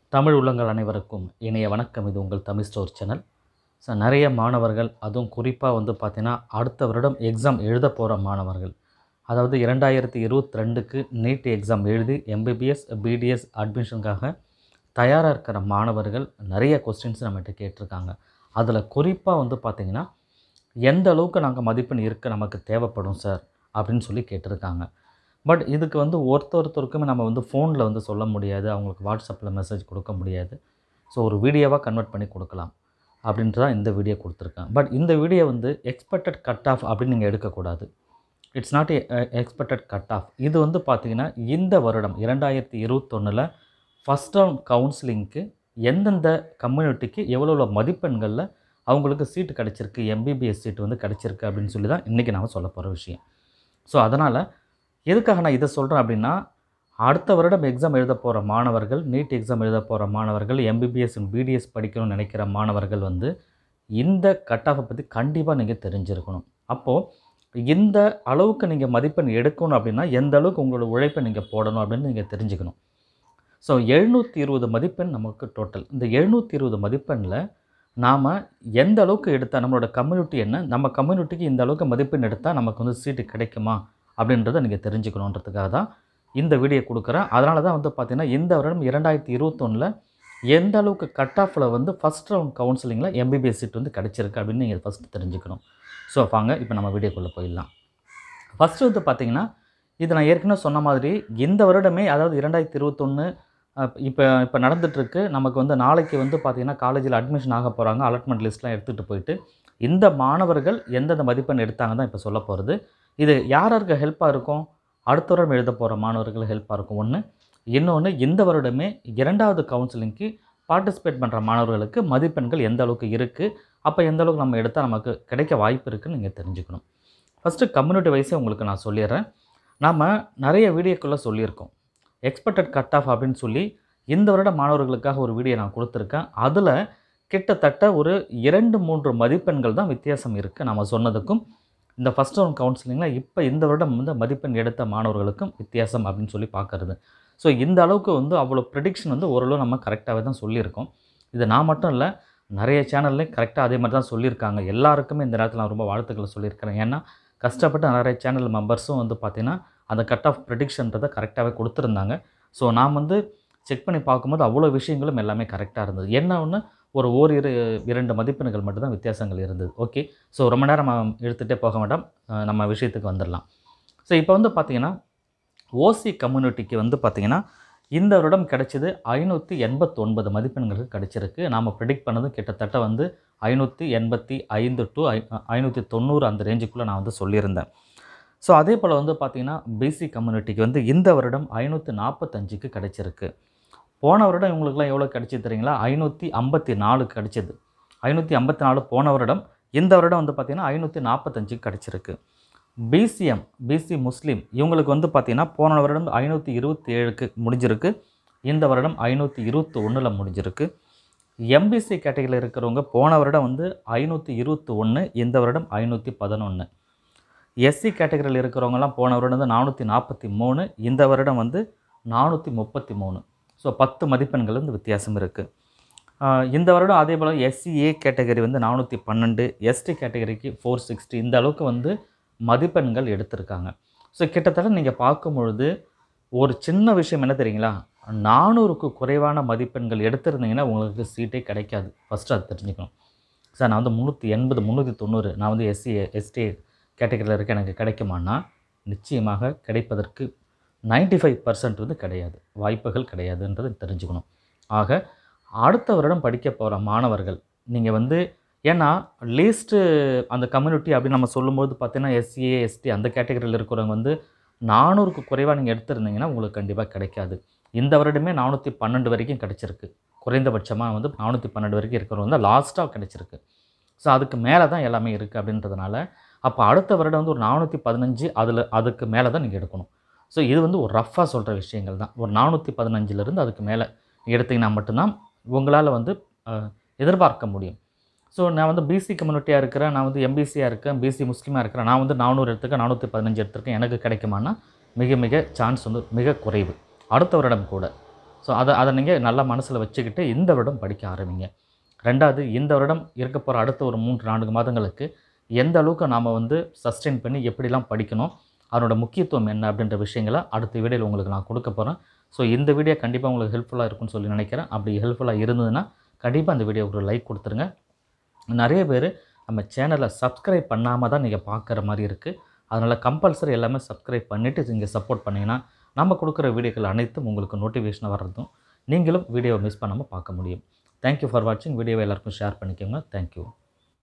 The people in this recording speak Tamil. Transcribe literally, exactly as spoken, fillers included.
தமிழ் உள்ளங்கள் அனைவருக்கும் இனிய வணக்கம். இது உங்கள் தமிழ்ஸ்டோர் சேனல். ஸோ நிறைய மாணவர்கள், அதுவும் குறிப்பாக வந்து பார்த்திங்கன்னா அடுத்த வருடம் எக்ஸாம் எழுத போகிற மாணவர்கள், அதாவது இரண்டாயிரத்தி இருபத்தி ரெண்டுக்கு நீட் எக்ஸாம் எழுதி எம்பிபிஎஸ் பிடிஎஸ் அட்மிஷனுக்காக தயாராக இருக்கிற மாணவர்கள் நிறைய கொஸ்டின்ஸ் நம்மகிட்ட கேட்டிருக்காங்க. அதில் குறிப்பாக வந்து பார்த்திங்கன்னா எந்த அளவுக்கு நாங்கள் மதிப்பெண் இருக்க நமக்கு தேவைப்படும் சார் அப்படின்னு சொல்லி கேட்டிருக்காங்க. பட் இதுக்கு வந்து ஒருத்தொருத்தருக்குமே நம்ம வந்து ஃபோனில் வந்து சொல்ல முடியாது, அவங்களுக்கு வாட்ஸ்அப்பில் மெசேஜ் கொடுக்க முடியாது. ஸோ ஒரு வீடியோவாக கன்வெர்ட் பண்ணி கொடுக்கலாம் அப்படின்ட்டு தான் இந்த வீடியோ கொடுத்துருக்கேன். பட் இந்த வீடியோ வந்து எக்ஸ்பெக்டட் கட் ஆஃப் அப்படின்னு நீங்கள் எடுக்கக்கூடாது. It's not a expected cut off. இது வந்து பார்த்திங்கன்னா இந்த வருடம் இரண்டாயிரத்தி இருபத்தொன்னில் ஃபஸ்ட் ரவுண்ட் கவுன்சிலிங்க்கு எந்தெந்த கம்யூனிட்டிக்கு எவ்வளோ எவ்வளோ மதிப்பெண்களில் அவங்களுக்கு சீட்டு கிடச்சிருக்கு, எம்பிபிஎஸ் சீட்டு வந்து கிடச்சிருக்கு அப்படின்னு சொல்லி தான் இன்றைக்கி நாம் சொல்ல போகிற விஷயம். ஸோ அதனால் எதுக்காக நான் இதை சொல்கிறேன் அப்படின்னா, அடுத்த வருடம் எக்ஸாம் எழுத போகிற மாணவர்கள், நீட் எக்ஸாம் எழுத போகிற மாணவர்கள், எம்பிபிஎஸ் பிடிஎஸ் படிக்கணும்னு நினைக்கிற மாணவர்கள் வந்து இந்த கட் ஆஃபை பற்றி கண்டிப்பாக நீங்கள் தெரிஞ்சிருக்கணும். அப்போது இந்த அளவுக்கு நீங்கள் மதிப்பெண் எடுக்கணும் அப்படின்னா எந்த அளவுக்கு உங்களோட உழைப்பை நீங்கள் போடணும் அப்படின்னு நீங்கள் தெரிஞ்சுக்கணும். ஸோ எழுநூற்றி இருபது மதிப்பெண் நமக்கு டோட்டல். இந்த எழுநூற்றி இருபது மதிப்பெண்ணில் நாம் எந்த அளவுக்கு எடுத்தால், நம்மளோட கம்யூனிட்டி என்ன, நம்ம கம்யூனிட்டிக்கு இந்த அளவுக்கு மதிப்பெண் எடுத்தால் நமக்கு வந்து சீட்டு கிடைக்குமா அப்படின்றத நீங்கள் தெரிஞ்சுக்கணுன்றதுக்காக தான் இந்த வீடியோ கொடுக்குறேன். அதனால தான் வந்து பார்த்திங்கன்னா இந்த வருடம் இரண்டாயிரத்தி இருபத்தொன்னில் எந்த அளவுக்கு கட் ஆஃபில் வந்து ஃபஸ்ட் ரவுண்ட் கவுன்சிலிங்கில் எம்பிபிஎஸ் சீட் வந்து கிடச்சிருக்கு அப்படின்னு நீங்கள் ஃபஸ்ட்டு தெரிஞ்சுக்கணும். ஸோ வாங்க இப்போ நம்ம வீடியோக்குள்ளே போயிடலாம். ஃபஸ்ட்டு வந்து பார்த்திங்கன்னா, இது நான் ஏற்கனவே சொன்ன மாதிரி இந்த வருடமே, அதாவது இரண்டாயிரத்தி இருபத்தொன்று இப்போ இப்போ நடந்துகிட்ருக்கு. நமக்கு வந்து நாளைக்கு வந்து பார்த்திங்கன்னா காலேஜில் அட்மிஷன் ஆக போகிறாங்க. அலாட்மெண்ட் லிஸ்ட்லாம் எடுத்துகிட்டு போயிட்டு இந்த மாணவர்கள் எந்தெந்த மதிப்பெண் எடுத்தாங்க தான் இப்போ சொல்ல போகிறது. இது யாருக்கு ஹெல்ப்பாக இருக்கும்? அடுத்த வருடம் எழுத போகிற மாணவர்கள் ஹெல்ப்பாக இருக்கும் ஒன்று. இன்னொன்று, இந்த வருடமே இரண்டாவது கவுன்சிலிங்க்கு பார்ட்டிசிபேட் பண்ணுற மாணவர்களுக்கு மதிப்பெண்கள் எந்த அளவுக்கு இருக்குது, அப்போ எந்த அளவுக்கு நம்ம எடுத்தால் நமக்கு கிடைக்க வாய்ப்பு இருக்குதுன்னு நீங்கள் தெரிஞ்சுக்கணும். ஃபஸ்ட்டு கம்யூனிட்டி வைஸே உங்களுக்கு நான் சொல்லிடுறேன். நாம் நிறைய வீடியோக்குள்ளே சொல்லியிருக்கோம் எக்ஸ்பெக்டட் கட் ஆஃப் அப்படின்னு சொல்லி. இந்த வருட மாணவர்களுக்காக ஒரு வீடியோ நான் கொடுத்துருக்கேன். அதில் கிட்டத்தட்ட ஒரு இரண்டு மூன்று மதிப்பெண்கள் தான் வித்தியாசம் இருக்குது நம்ம சொன்னதுக்கும் இந்த ஃபஸ்ட் ரவுண்ட் கவுன்சிலிங்கில் இப்போ இந்த வருடம் வந்து மதிப்பெண் எடுத்த மாணவர்களுக்கும் வித்தியாசம் அப்படின்னு சொல்லி பார்க்குறது. ஸோ இந்த அளவுக்கு வந்து அவ்வளோ ப்ரெடிக்ஷன் வந்து ஓரளவு நம்ம கரெக்டாகவே தான் சொல்லியிருக்கோம். இது நான் மட்டும் இல்லை, நிறைய சேனல்லையும் கரெக்டாக அதே மாதிரி தான் சொல்லியிருக்காங்க. எல்லாருக்குமே இந்த நேரத்தில் நான் ரொம்ப வாழ்த்துக்களை சொல்லியிருக்கிறேன். ஏன்னா கஷ்டப்பட்டு நிறைய சேனல் மெம்பர்ஸும் வந்து பார்த்திங்கன்னா அந்த கட் ஆஃப் ப்ரெடிக்ஷன்றதை கரெக்டாகவே கொடுத்துருந்தாங்க. ஸோ நான் வந்து செக் பண்ணி பார்க்கும்போது அவ்வளோ விஷயங்களும் எல்லாமே கரெக்டாக இருந்தது. என்ன ஒன்று, ஒரு ஓரிரு இரண்டு மதிப்பெண்கள் மட்டும்தான் வித்தியாசங்கள் இருந்தது. ஓகே, ஸோ ரொம்ப நேரம் எடுத்துகிட்டே போக வேண்டாம், நம்ம விஷயத்துக்கு வந்துடலாம். ஸோ இப்போ வந்து பார்த்திங்கன்னா ஓசி கம்யூனிட்டிக்கு வந்து பார்த்திங்கன்னா இந்த வருடம் கிடைச்சது ஐநூற்றி எண்பத்தொன்பது மதிப்பெண்களுக்கு கிடச்சிருக்கு. நாம் ப்ரெடிக்ட் பண்ணது கிட்டத்தட்ட வந்து ஐநூற்றி எண்பத்தி ஐந்து டு ஐ ஐநூற்றி தொண்ணூறு அந்த ரேஞ்சுக்குள்ளே நான் வந்து சொல்லியிருந்தேன். ஸோ அதே போல் வந்து பார்த்திங்கன்னா பிசி கம்யூனிட்டிக்கு வந்து இந்த வருடம் ஐநூற்றி நாற்பத்தஞ்சுக்கு கிடச்சிருக்கு. போன வருடம் இவங்களுக்குலாம் எவ்வளோ கிடச்சி தெரியுங்களா? ஐநூற்றி ஐம்பத்தி நாலு கிடச்சிது. ஐநூற்றி ஐம்பத்தி நாலு போன வருடம். இந்த வருடம் வந்து பார்த்திங்கன்னா ஐநூற்றி நாற்பத்தஞ்சுக்கு கிடச்சிருக்கு. பிசிஎம் பிசி முஸ்லீம் இவங்களுக்கு வந்து பார்த்திங்கன்னா போன வருடம் ஐநூற்றி இருபத்தி ஏழுக்கு முடிஞ்சிருக்கு. இந்த வருடம் ஐநூற்றி இருபத்தி ஒன்றில் முடிஞ்சிருக்கு. எம்பிசி கேட்டகரியில் இருக்கிறவங்க போன வருடம் வந்து ஐநூற்றி இருபத்தி ஒன்று, இந்த வருடம் ஐநூற்றி பதினொன்று. எஸ்சி கேட்டகரியில் இருக்கிறவங்கலாம் போன வருடம் வந்து நானூற்றி நாற்பத்தி மூணு, இந்த வருடம் வந்து நானூற்றி முப்பத்தி மூணு. ஸோ பத்து மதிப்பெண்கள் வந்து வித்தியாசம் இருக்குது. இந்த வருடம் அதே போல் எஸ்சிஏ கேட்டகரி வந்து நானூற்றி பன்னெண்டு, எஸ்டி கேட்டகரிக்கு ஃபோர் சிக்ஸ்டி, இந்த அளவுக்கு வந்து மதிப்பெண்கள் எடுத்திருக்காங்க. ஸோ கிட்டத்தட்ட நீங்கள் பார்க்கும்பொழுது ஒரு சின்ன விஷயம் என்ன தெரியுங்களா, நானூறுக்கு குறைவான மதிப்பெண்கள் எடுத்திருந்தீங்கன்னா உங்களுக்கு சீட்டே கிடைக்காது. ஃபஸ்ட்டு அது தெரிஞ்சுக்கணும். சார் நான் வந்து முந்நூற்றி எண்பது முந்நூற்றி தொண்ணூறு நான் வந்து எஸ்சி எஸ்டி கேட்டகரியில் இருக்க எனக்கு கிடைக்குமான்னா நிச்சயமாக கிடைப்பதற்கு நைன்டி ஃபைவ் பர்சன்ட் வந்து கிடையாது, வாய்ப்புகள் கிடையாதுன்றதை தெரிஞ்சுக்கணும். ஆக அடுத்த வருடம் படிக்க போகிற மாணவர்கள் நீங்கள் வந்து, ஏன்னா லீஸ்ட்டு அந்த கம்யூனிட்டி அப்படின்னு நம்ம சொல்லும்போது பார்த்தீங்கன்னா எஸ்சிஏ எஸ்டி அந்த கேட்டகரியில் இருக்கிறவங்க வந்து நானூறுக்கு குறைவாக நீங்கள் எடுத்துருந்தீங்கன்னா உங்களுக்கு கண்டிப்பாக கிடைக்காது. இந்த வருடமே நானூற்றி பன்னெண்டு வரைக்கும் கிடச்சிருக்கு. குறைந்தபட்சமாக வந்து நானூற்றி பன்னெண்டு வரைக்கும் இருக்கிறவங்க வந்து லாஸ்ட்டாக கிடச்சிருக்கு. ஸோ அதுக்கு மேலே தான் எல்லாமே இருக்குது அப்படின்றதுனால அப்போ அடுத்த வருடம் வந்து ஒரு நானூற்றி பதினஞ்சு அதில் அதுக்கு மேலே தான் நீங்கள் எடுக்கணும். ஸோ இது வந்து ஒரு ரஃப்பாக சொல்கிற விஷயங்கள் தான். ஒரு நானூற்றி பதினஞ்சிலேருந்து அதுக்கு மேலே எடுத்திங்கன்னா மட்டும்தான் உங்களால் வந்து எதிர்பார்க்க முடியும். ஸோ நான் வந்து பிசி கம்யூனிட்டியாக இருக்கிறேன், நான் வந்து எம்பிசியாக இருக்கேன், பிசி முஸ்லீமாக இருக்கிறேன், நான் வந்து நானூறு எடுத்துருக்கேன், நானூற்றி பதினஞ்சு எடுத்திருக்கேன், எனக்கு கிடைக்குமானா மிக மிக சான்ஸ் வந்து மிக குறைவு. அடுத்த வருடம் கூட ஸோ அதை அதை நீங்கள் நல்லா மனசில் வச்சுக்கிட்டு இந்த வருடம் படிக்க ஆரம்பிங்க. ரெண்டாவது, இந்த வருடம் இருக்க போகிற அடுத்த ஒரு மூன்று நான்கு மாதங்களுக்கு எந்த அளவுக்கு நாம் வந்து சஸ்டெயின் பண்ணி எப்படிலாம் படிக்கணும், அதனோட முக்கியத்துவம் என்ன அப்படின்ற விஷயங்களை அடுத்த வீடியோவில் உங்களுக்கு நான் கொடுக்க போகிறேன். ஸோ இந்த வீடியோ கண்டிப்பாக உங்களுக்கு ஹெல்ப்ஃபுல்லாக இருக்கும்னு சொல்லி நினைக்கிறேன். அப்படி ஹெல்ப்ஃபுல்லாக இருந்ததுன்னா கண்டிப்பாக அந்த வீடியோவுக்கு ஒரு லைக் கொடுத்துருங்க. நிறைய பேர் நம்ம சேனலை சப்ஸ்கிரைப் பண்ணாமல் தான் நீங்கள் பார்க்குற மாதிரி இருக்குது. அதனால் கம்பல்சரி எல்லாமே சப்ஸ்கிரைப் பண்ணிவிட்டு நீங்கள் சப்போர்ட் பண்ணிங்கன்னா நம்ம கொடுக்குற வீடியோக்கள் அனைத்தும் உங்களுக்கு நோட்டிஃபிகேஷனாக வர்றதும் நீங்களும் வீடியோவை மிஸ் பண்ணாமல் பார்க்க முடியும். தேங்க்யூ ஃபார் வாட்சிங். வீடியோவை எல்லாருக்கும் ஷேர் பண்ணிக்கோங்க. தேங்க்யூ.